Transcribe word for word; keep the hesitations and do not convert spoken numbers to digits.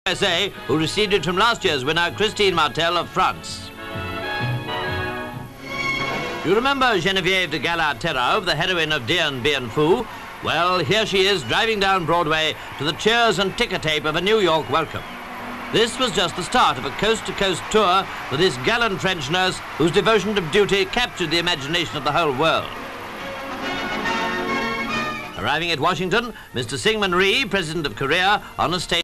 U S A, who received it from last year's winner, Christine Martel of France. You remember Geneviève de Galard-Terraube, the heroine of Dien Bien Phu? Well, here she is driving down Broadway to the cheers and ticker tape of a New York welcome. This was just the start of a coast-to-coast tour for this gallant French nurse whose devotion to duty captured the imagination of the whole world. Arriving at Washington, Mister Syngman Rhee, President of Korea, on a stage